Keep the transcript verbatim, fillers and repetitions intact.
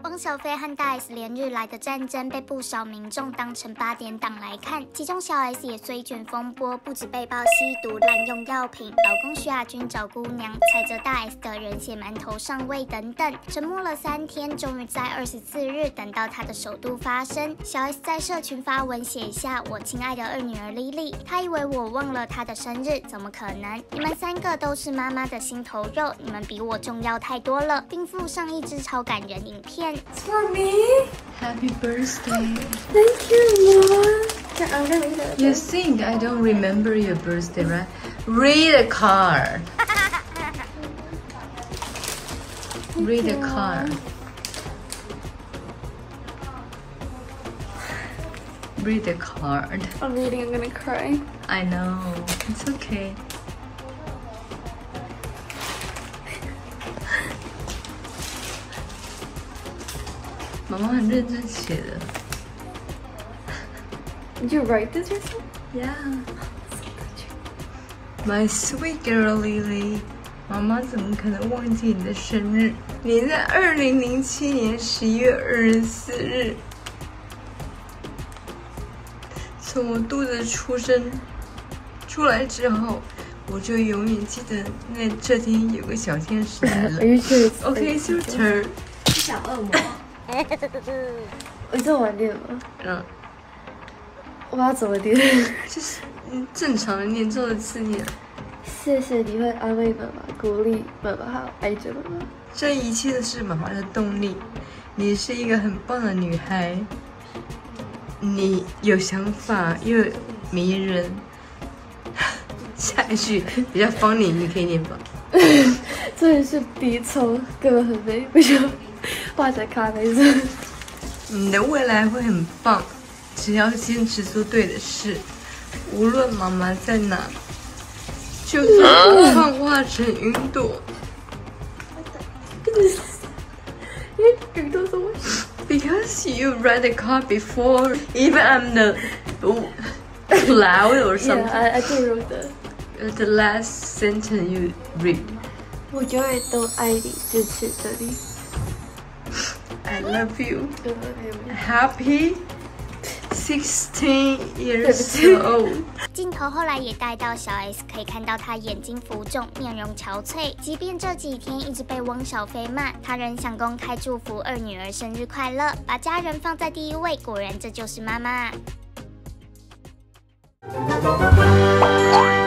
汪小菲和大 S 连日来的战争被不少民众当成八点档来看，其中小 S 也虽卷风波，不止被曝吸毒、滥用药品，老公徐亚军找姑娘，踩着大 S 的人血馒头上位等等，沉默了三天，终于在二十四日等到他的首度发声。小 S 在社群发文写下：“我亲爱的二女儿 Lily， 她以为我忘了她的生日，怎么可能？你们三个都是妈妈的心头肉，你们比我重要太多了。”并附上一支超感人影片。 For me? Happy birthday. Thank you, Mom. I'm gonna read it. You think I don't remember your birthday, right? Read a card. Read a card. Read a card. I'm reading, I'm gonna cry. I know. It's okay. 妈妈很认真写的。 Did you write this yourself? Yeah. My sweet girl Lily， 妈妈怎么可能忘记你的生日？你在二零零七年十一月二十四日，从我肚子出生出来之后，我就永远记得那这天有个小天使来了。 Are you sure it's Okay, it's your turn. 小恶魔。 我这晚点吗？ 嗯， 我要怎么点？ 就是嗯正常的念咒的字念。 谢谢你会安慰妈妈、鼓励妈妈，还有爱着妈妈。 这一切都是妈妈的动力。你是一个很棒的女孩，你有想法又迷人。下一句比较方你，你可以念吧。 这里是鼻抽，根本很美，不需要画成咖啡色。 你的未来会很棒，只要坚持做对的事，无论妈妈在哪，就算幻化成云朵。 云朵怎么？ Because you read the card before, even I'm the cloud or something. Yeah, I, I do wrote that. The last sentence you read. 我永远都爱你，支持着你。 I love you. I love you. Happy sixteen years old. 镜头后来也带到小 S， 可以看到她眼睛浮肿，面容憔悴。即便这几天一直被汪小菲骂，她仍想公开祝福二女儿生日快乐，把家人放在第一位。果然，这就是妈妈。